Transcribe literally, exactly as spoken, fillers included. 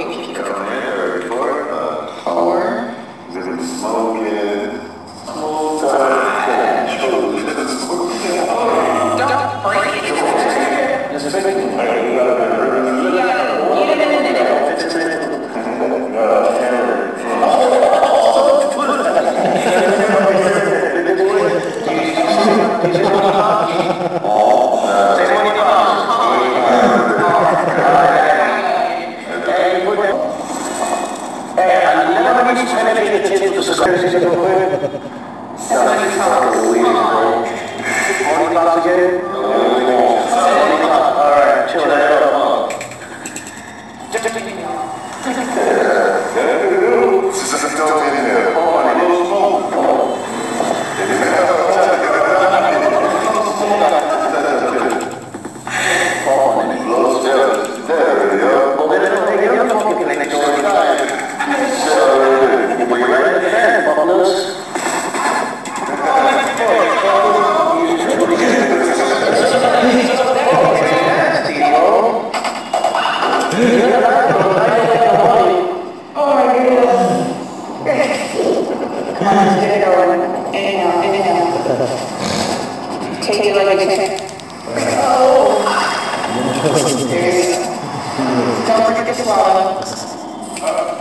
keep going. Third, four, uh, four. Then smoking. Smoker. Don't break it. Just make it. Alright, you gotta remember. You gotta eat it in a minute. It's a minute. Somebody talk to me. Morning box again? Alright, chill that out. Don't in there. Oh, I need to smoke. There we go. Well, then you're talking next door. So, we're right at the fan, Buffaloes. Oh my goodness. Come on, let's get it going. Inhale, inhale. Take it like a chick. Oh. There you go. Don't forget to swallow.